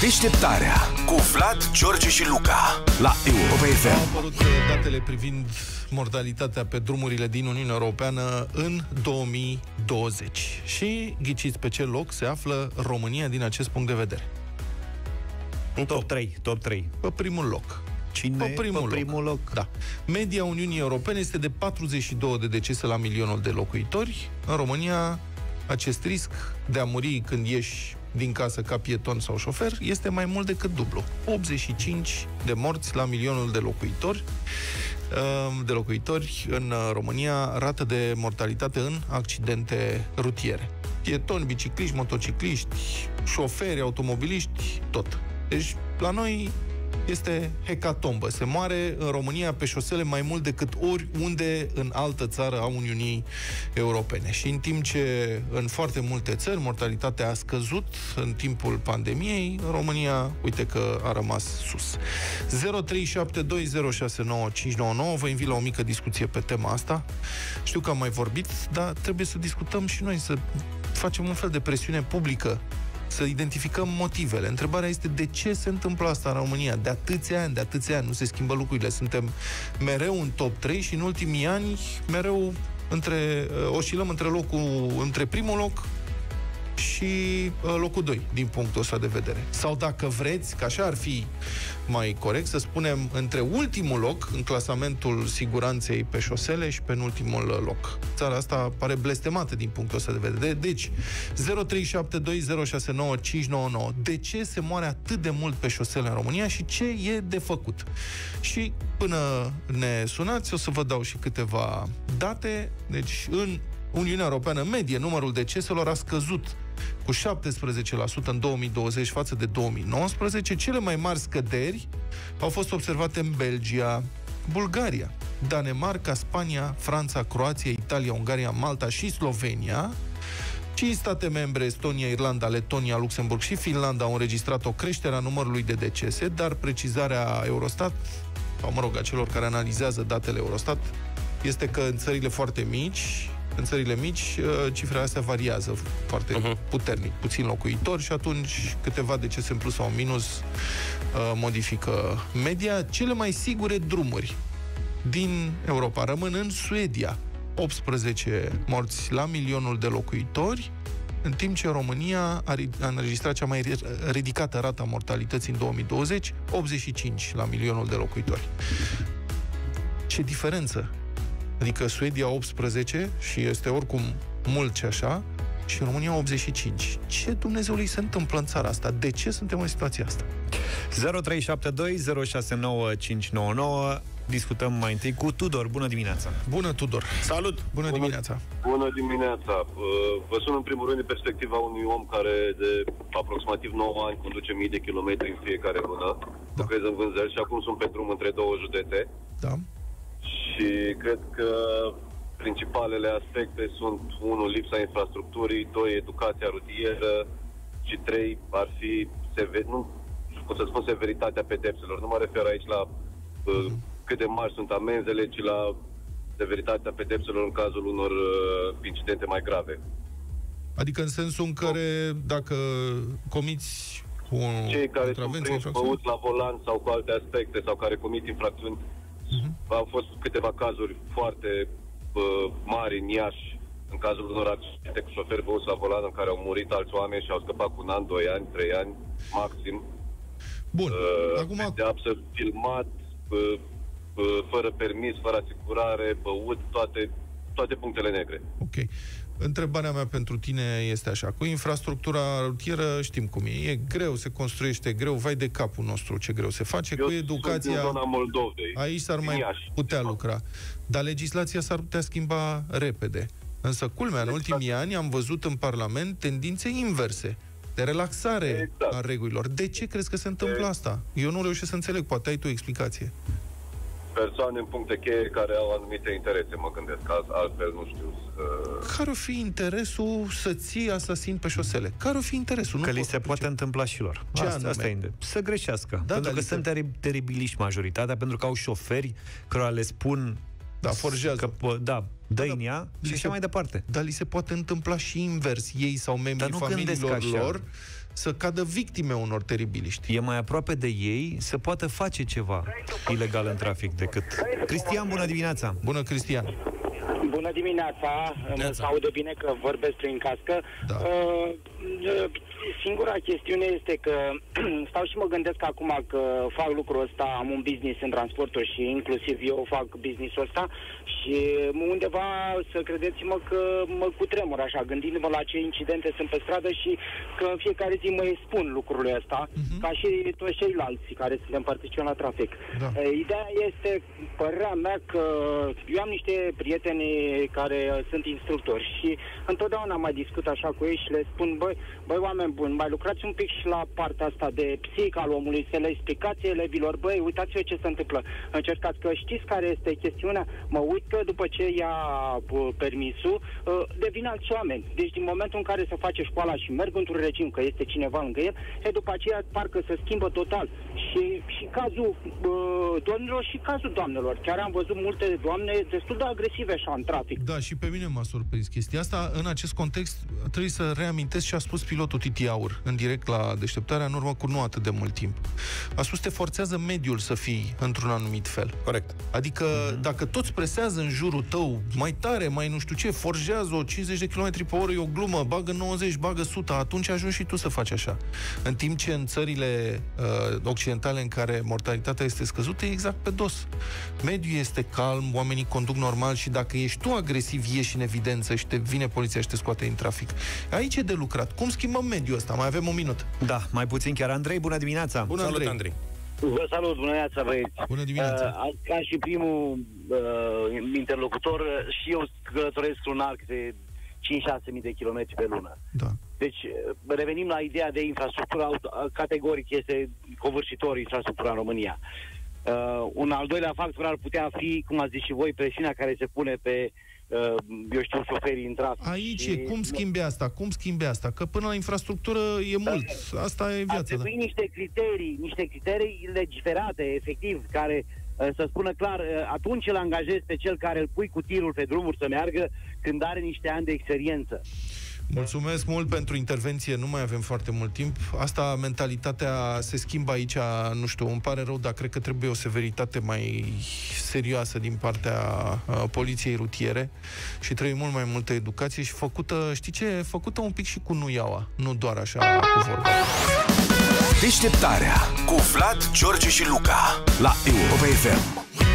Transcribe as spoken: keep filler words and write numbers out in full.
Deșteptarea cu Vlad, George și Luca la Europa F M. Au apărut datele privind mortalitatea pe drumurile din Uniunea Europeană în două mii douăzeci. Și ghiciți pe ce loc se află România din acest punct de vedere? În top trei, top trei. Pe primul loc. Cine? Pe primul, pe primul loc. loc. Da. Media Uniunii Europene este de patruzeci și două de decese la milionul de locuitori. În România, acest risc de a muri când ieși din casă ca pieton sau șofer este mai mult decât dublu. optzeci și cinci de morți la milionul de locuitori. De locuitori în România, rată de mortalitate în accidente rutiere. Pietoni, bicicliști, motocicliști, șoferi, automobiliști, tot. Deci, la noi este hecatombă. Se moare în România pe șosele mai mult decât oriunde în altă țară a Uniunii Europene. Și în timp ce în foarte multe țări mortalitatea a scăzut în timpul pandemiei, în România, uite că a rămas sus. zero trei șapte doi zero șase nouă cinci nouă nouă. Vă invit la o mică discuție pe tema asta. Știu că am mai vorbit, dar trebuie să discutăm și noi, să facem un fel de presiune publică, să identificăm motivele. Întrebarea este de ce se întâmplă asta în România? De atâția ani, de atâția ani nu se schimbă lucrurile. Suntem mereu în top trei și în ultimii ani mereu între, oscilăm între locul, între primul loc și locul doi, din punctul ăsta de vedere. Sau dacă vreți, că așa ar fi mai corect, să spunem între ultimul loc în clasamentul siguranței pe șosele și penultimul loc. Țara asta pare blestemată din punctul ăsta de vedere. Deci, zero trei șapte doi zero șase nouă cinci nouă nouă. De ce se moare atât de mult pe șosele în România și ce e de făcut? Și până ne sunați, o să vă dau și câteva date. Deci, în Uniunea Europeană, în medie, numărul deceselor a scăzut cu șaptesprezece la sută în două mii douăzeci față de două mii nouăsprezece. Cele mai mari scăderi au fost observate în Belgia, Bulgaria, Danemarca, Spania, Franța, Croația, Italia, Ungaria, Malta și Slovenia. Cinci state membre, Estonia, Irlanda, Letonia, Luxemburg și Finlanda, au înregistrat o creștere a numărului de decese, dar precizarea Eurostat, sau mă rog, a celor care analizează datele Eurostat, este că în țările foarte mici, în țările mici, cifrele astea variază foarte uh-huh. puternic, puțin locuitori și atunci câteva decese în plus sau în minus modifică media. Cele mai sigure drumuri din Europa rămân în Suedia, optsprezece morți la milionul de locuitori, în timp ce România a înregistrat cea mai ridicată rată a mortalității în două mii douăzeci, optzeci și cinci la milionul de locuitori. Ce diferență! Adică Suedia optsprezece și este oricum mult și așa, și România optzeci și cinci. Ce Dumnezeului se întâmplă în țara asta? De ce suntem în situația asta? zero trei șapte doi zero șase nouă cinci nouă nouă. Discutăm mai întâi cu Tudor. Bună dimineața! Bună, Tudor! Salut! Bună, bună dimineața! Bună dimineața! Vă sun în primul rând de perspectiva unui om care de aproximativ nouă ani conduce mii de kilometri în fiecare lună, da. Lucrez în vânzări și acum sunt pe drum între două județe. Da. Și cred că principalele aspecte sunt, unu, lipsa infrastructurii, doi, educația rutieră și trei, ar fi sever, nu pot să spun severitatea pedepselor. Nu mă refer aici la uh, cât de mari sunt amenzele, ci la severitatea pedepselor în cazul unor uh, incidente mai grave. Adică în sensul în care dacă comiți un cei care sunt prinși băuți la volan sau cu alte aspecte sau care comit infracțiuni. Uh-huh. Au fost câteva cazuri foarte uh, mari în Iași, în cazul unor accidente cu șoferi băuți la volan în care au murit alți oameni și au scăpat cu un an, doi ani, trei ani, maxim. Bun. Uh, Acum... Pedeapsă, filmat, uh, uh, fără permis, fără asigurare, băut, toate, toate punctele negre. Ok. Întrebarea mea pentru tine este așa. Cu infrastructura rutieră știm cum e. E greu, se construiește greu, vai de capul nostru ce greu se face. Eu cu educația, sunt în zona Moldovei. Aici s-ar mai Iași. putea lucra. Dar legislația s-ar putea schimba repede. Însă, culmea, în ultimii ani am văzut în Parlament tendințe inverse, de relaxare exact. a regulilor. De ce crezi că se întâmplă e... asta? Eu nu reușesc să înțeleg. Poate ai tu o explicație. Persoane în puncte cheie care au anumite interese, mă gândesc, altfel nu știu să... Care o fi interesul să ții asasin pe șosele? Care o fi interesul? Că nu li se poate întâmpla și lor. Ce asta, asta e, să greșească. Da, pentru că sunt se... teribiliști majoritatea, pentru că au șoferi care le spun da, forjează. Că, da, dă da, în ea și așa mai departe. Dar li se poate întâmpla și invers. Ei sau membrii familiilor lor să cadă victime unor teribiliști. E mai aproape de ei să poată face ceva ilegal în trafic decât... Cristian, bună dimineața! Bună, Cristian! Bună dimineața! Mă aude bine că vorbesc prin cască. Da. Uh, singura chestiune este că stau și mă gândesc acum că fac lucrul ăsta, am un business în transporturi și inclusiv eu fac business-ul ăsta și undeva, să credeți-mă că mă cutremur așa, gândindu-mă la ce incidente sunt pe stradă și că în fiecare zi mă expun lucrurile ăsta, uh-huh. ca și toți ceilalți care suntem participăm la trafic. Da. Ideea este, părerea mea, că eu am niște prieteni care sunt instructori și întotdeauna mai discut așa cu ei și le spun, băi, băi, oameni buni, mai lucrați un pic și la partea asta de psihic al omului, să le explicați elevilor, băi, uitați-vă ce se întâmplă. Încercați, că știți care este chestiunea? Mă uit că după ce ia uh, permisul, uh, devin alți oameni. Deci din momentul în care se face școala și merg într-un regim, că este cineva lângă el, e după aceea parcă se schimbă total. Și, și cazul uh, domnilor și cazul doamnelor. Chiar am văzut multe doamne destul de agresive așa în trafic. Da, și pe mine m-a surprins chestia asta. În acest context trebuie să reamintesc ce a spus pilotul Titi Aur în direct la Deșteptarea în urmă cu nu atât de mult timp. A spus, te forțează mediul să fii într-un anumit fel. Corect. Adică mm-hmm. dacă toți presează în jurul tău mai tare, mai nu știu ce, forjează-o cincizeci de kilometri pe oră, e o glumă, bagă nouăzeci, bagă o sută, atunci ajungi și tu să faci așa. În timp ce în țările uh, occidentale în care mortalitatea este scăzută, e exact pe dos. Mediul este calm, oamenii conduc normal și dacă ești tu agresiv, ieși în evidență și te vine poliția și te scoate din trafic. Aici e de lucrat. Cum schimbăm mediul ăsta? Mai avem un minut. Da, mai puțin chiar. Andrei, bună dimineața! Bună, Salut, Andrei! Andrei. Vă salut, bună dimineața, băieți. Bună dimineața! Uh, ca și primul uh, interlocutor, și eu călătoresc un arc de cinci șase mii de kilometri pe lună. Da. Deci, revenim la ideea de infrastructură, categoric este covârșitor infrastructura în România. Uh, un al doilea factor ar putea fi, cum ați zis și voi, presiunea care se pune pe Uh, eu știu, șoferii în trafic. Aici și... e, cum schimbi asta? Cum schimbi asta? Că până la infrastructură e mult. Asta e viața. Ar trebui da. niște criterii, niște criterii legiferate, efectiv, care uh, să spună clar, uh, atunci îl angajezi pe cel care îl pui cu tirul pe drumuri să meargă când are niște ani de experiență. Mulțumesc mult pentru intervenție, nu mai avem foarte mult timp. Asta, mentalitatea se schimbă aici, nu știu, îmi pare rău, dar cred că trebuie o severitate mai serioasă din partea uh, poliției rutiere și trebuie mult mai multă educație și făcută, știi ce, făcută un pic și cu nuiaua, nu doar așa cu vorba. Deșteptarea cu Vlad, George și Luca la Europa F M.